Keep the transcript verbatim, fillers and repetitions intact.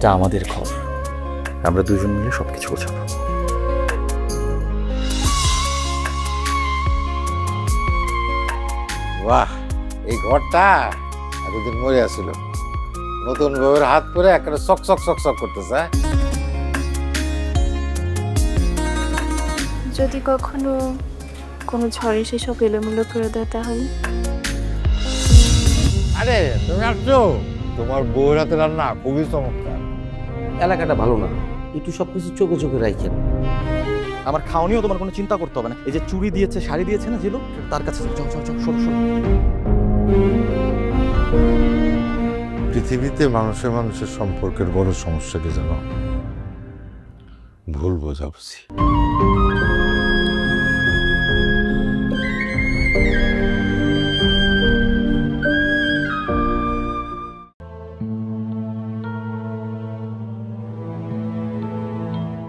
এটা আমাদের ঘর, আমরা দুজন মিলে সবকিছু গোছাবো। বাহ, এই ঘরটা এতদিন মরে আসছিল, নতুন বউয়ের হাত পরে একটা চক চক চক চক করতেছে। যদি কখনো কোনো ঝড় এসে সব এলোমেলো করে দেয় তাহলে? আরে তুমি আসছো, তোমার বউয়ের হাতে রান্না খুবই চমৎকার। এলাকাটা ভালো না, একটু সবকিছু চোখে চোখে রাখেন। আমার খাওয়া নিয়েও তোমার কোনো চিন্তা করতে হবে না। এই যে চুড়ি দিয়েছে, শাড়ি দিয়েছে না জিলু, তার কাছে যাও যাও যাও, শোনো শোনো। পৃথিবীতে মানুষের মানুষের সম্পর্কের বড় সমস্যা কি জানো? ভুল বোঝাবুঝি।